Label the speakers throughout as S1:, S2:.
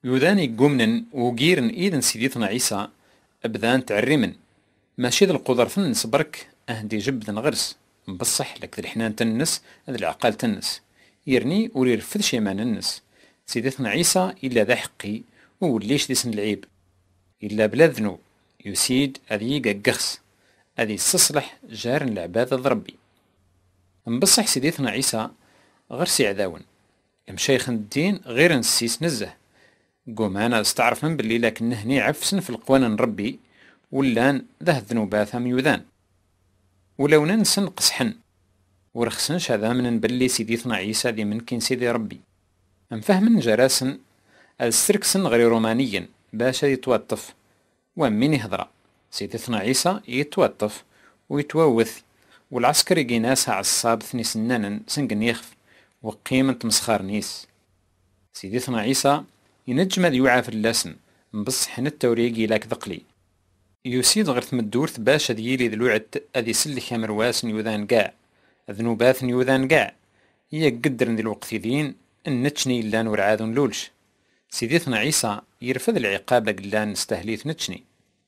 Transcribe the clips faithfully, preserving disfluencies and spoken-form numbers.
S1: يوذاني قومنن وقيرن إذن سيديتنا عيسى أبدان تعرمن ماشي ذا القدر فنس برك أهدي جبدن غرس بصح لك ذا الحنان تنس ذا العقال تنس يرني ورير فدش يمان النس سيدتنا عيسى إلا ذا حقي وليش دي سن العيب إلا بلا ذنوب يسيد أذي قخس أذي يستصلح جارن العبادة ضربي مبصح سيدتنا عيسى غرسي عذاون مشايخ الدين غير نسيس نزه قوم أنا استعرف من باللي لكن هني عفسن في القوانين ربي ولان ذه الذنوبات هم يوذان ولو ننسن قسحن ورخصنش هذا من باللي سيديتنا عيسى ذي منكن سيدي ربي أم فهم جراسن السركسن غير رومانيا باشا يتوطف ومين يهضرا سيديتنا عيسى يتوطف ويتووث والعسكري جيناسها عصاب ثني سنانا سنقن يخف وقيمة مسخار نيس سيديتنا عيسى ينجم ذي يوعى في اللسن مبصح التوريقي لاك ذقلي يسيد غرث مدورث باشا ديالي ذلوعت أذي سلك مرواس يوذان قاع ذنوبات يوذان قاع هي قدر ذي الوقت ذين النتشني لان ورعاذ لولش سيديتنا عيسى يرفض العقاب لقلان نستهليث نتشني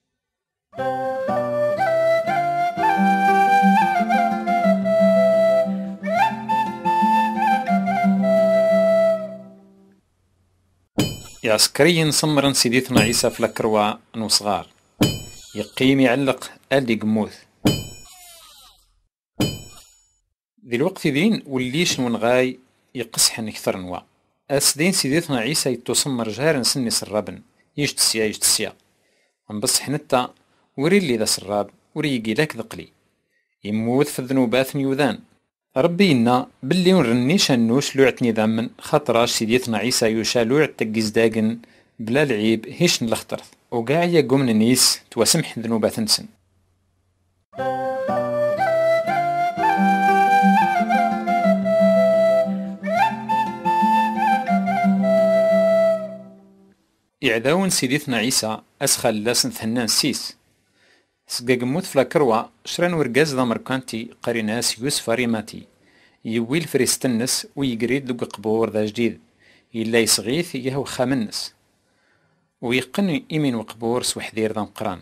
S1: يا عسكري نصمرن سيديتنا عيسى في الكروا نوصغار يقيم يعلق ألي قموث ذي الوقت ذين وليش ونغاي يقصحن كثر نوا أسدين سيديتنا عيسى يتصمر جهارن سني سرابن يجتسيا يجتسيا نبصح نتا وري اللي ذا سراب وري يقيلك ذقلي يموت في الذنوبات يوذان ربي إنا باللي ونرنيش النوش لوعت نظام خطراش سيديتنا عيسى يوشا لوعت تقيز داقن بلا العيب هيش نلخطرث وقاع يقوم من النيس توسمح ذنوبات نسن إعذاون سيديتنا عيسى أسخل لاسن ثنان سيس سقا قموت فلا كروا شران ورقاز ذا مركانتي قريناس يوسف ريماتي يويل فريستنس ويقريد لقا قبور ذا جديد إلا يصغيث يهو خامنس ويقن إيمين وقبور سوحذير ذا مقران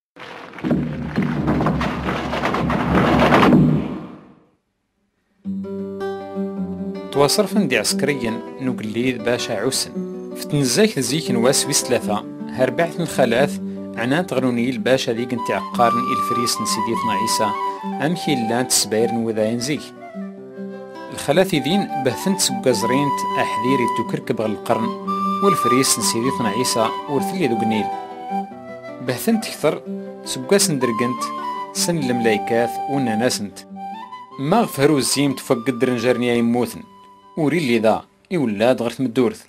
S1: تواصرفن دي عسكريا نقليد باشا عوسن فتنزايك زيك نواسويس ثلاثة هربعت الخلاث عنات غرونيل باشا ذيك انت عقارن الفريس سيديتنا عيسى أمكي لان تسبايرن وذاين زيك الخلاثي ذين بهثنت سقازرينت أحذيري تكركب القرن والفريس سيديتنا عيسى ورثلي ذو قنيل بهثنت كثر سقاس ندرقنت سن الملايكات ونا ناسنت ما غفرو الزيم تفقد درنجارنيا يموثن وري اللي ذا يولاد غرث مدورث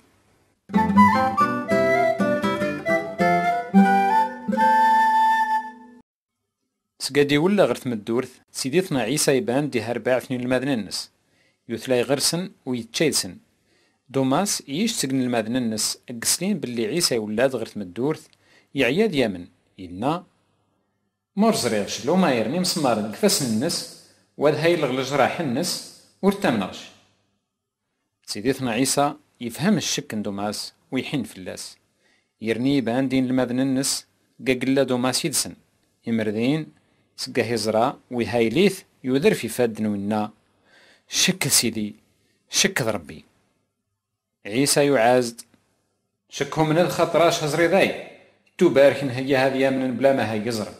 S1: سقادي ولا غرث مدورث سيديتنا عيسى يبان دي هرباع ثنين الماذننس يثلاي غرسن ويتشيدسن دوماس يش سقن الماذننس اقسلين باللي عيسى يولاد غرث مدورث يعياد يمن ينا مرزريغش لو ما يرني مسمار الكفاس النس واد هاي الغلجراح النس ورتمنغش سيديتنا عيسى يفهم الشك دوماس ويحين في اللاس يرني بان دين الماذننس قاقلا دوماس يدسن يمردين سقاه يزرع ويهايليث يودر في فادن ونا شك سيدي شك ربي عيسى يعازد شكهم من الخطراش هزري ذاي تبارك هي هذه من بلا ما هي يزرع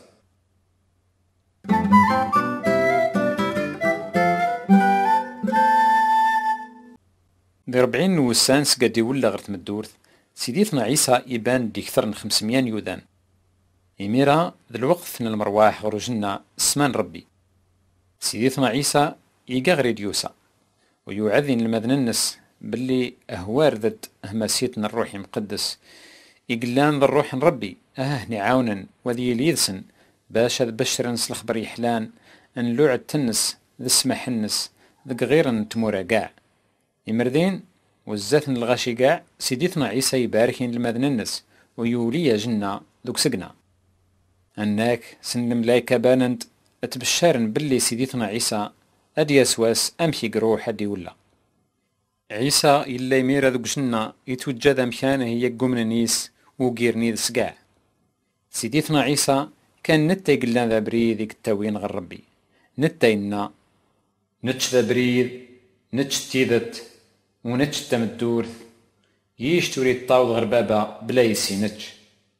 S1: دي ربعين نوسان سقادي ولا غرث مدورث سيديتنا عيسى يبان دي كثر من خمسميان يودان يميرا ذا الوقت ثنا المرواح غرجنا سمان ربي سيديتنا عيسى يقا غريد يوسى ويعذن المذننس باللي أهوار ذات هماسيتنا الروح مقدس يقلان ذا الروح ربي أهني عاونا وذي ليذسن باشا بشر نس الخبر يحلان أن لوعد تنس ذا السمح النس ذا غير تمورا قاع يمردين وزات الغاشي قاع سيديتنا عيسى يباركين المذننس ويولي جنة ذوك سقنا أناك سن الملايكة بانند اتبشارن باللي سيديتنا عيسى أدي أسواس أمشي قروح أدي ولا عيسى إلا يمير ذوك جنة يتوجد مكانه يقوم نيس وقير نيس قاع. سيديتنا عيسى كان نتا يقلنا ذا بريد يكتاوين غير ربي، نتا ينا نتش ذا بريد نتش تيدت ونتش تمدورث ييش تريد طاوض غير بابا بلا يسي نتش.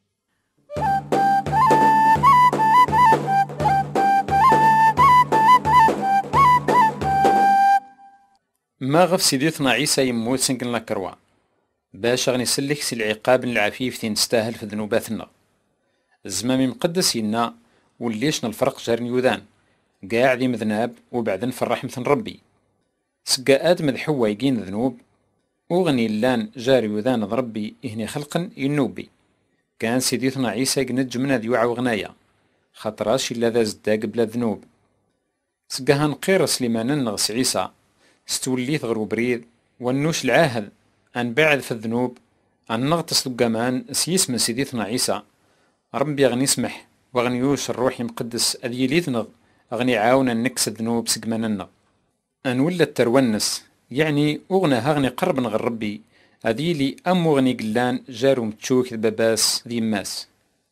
S1: ما غف سيديتنا عيسى يموت سنكن لاكروا باش غني سلك سي العقاب العفيف تي نستاهل في ذنوباتنا. الزمام مقدس ينا وليش الفرق جارني يوذان قاع ذي مذناب وبعدين فرح مثل ربي. سقا آدم ذ حوا يقين ذنوب وغني اللان جاري يوذان ذ ربي إهني خلقا ينوبي. كان سيديتنا عيسى يقنج من ذي وعى وغنايا خطراش إلا ذا زداق بلا ذنوب. سقا هنقير سليمان نغس عيسى ستوليت غرو بريد ونوش العاهد أن بعد في الذنوب أن نغطس لقامان سيس من سيديتنا عيسى ربي غني يسمح وغني يوش الروح مقدس أذي ليثنغ أغني عاونا نكس الذنوب سقماننا أن ولا الترونس يعني أغنى هغني قرب غير ربي أذي لي أم غني قلان جارو متشوك باباس ذي ماس.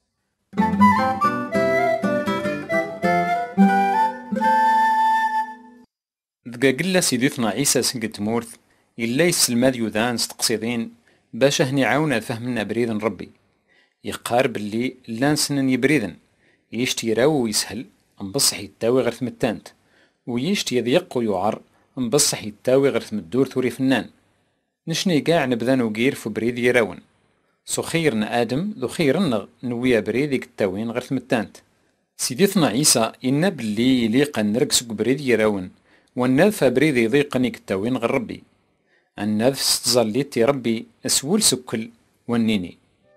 S1: دقا قلا سيديتنا عيسى سنقت مورث إلا يسلم ذي يوذان ستقصيدين باش هني عاونا فهمنا بريدن ربي يقارب اللي لان سنن يبريدن يشتي راو ويسهل نبصح يتاوي غير ثمتانت ويشتي يضيق ويعر نبصح يتاوي غير ثمدور ثوري فنان. نشني قاع نبذان وقير في بريد يراون سو خيرنا آدم ذو خيرنا نويا بريد يكتاوين غير ثمتانت. سيديتنا عيسى إنا باللي يليق نرقسك بريد يراون والناذ فبريد يضيقني كتاوين غير ربي الناذ ستظليتي ربي أسول سكل ونيني.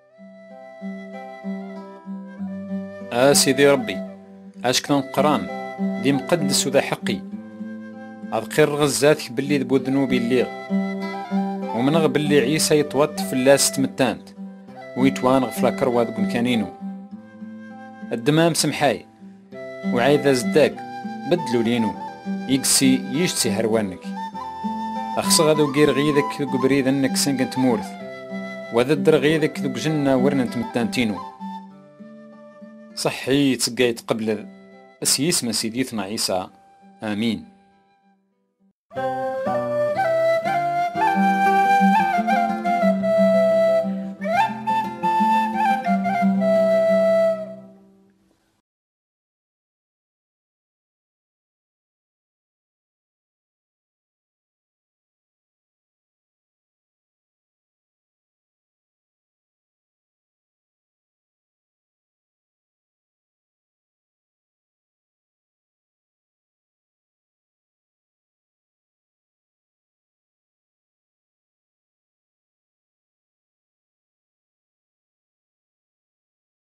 S1: آه سيدي ربي أشك نقران دي مقدس وذا حقي أذكر غزاتك باللي ذبو ذنوبي الليغ ومنغ باللي عيسى يتوط في اللاس تمتانت ويتوانغ في لاكروا ذو مكانينو الدمام سمحاي وعايذا زداك بدلو لينو يقسي يشتسي هروانك أخصغ ذو قير غيذك ذو بريد أنك سنقنت مورث وذدر غيذك ذو جنة ورنا تمتانتينو صحي تسقايت قبل بس يسمى سيديتنا عيسى آمين.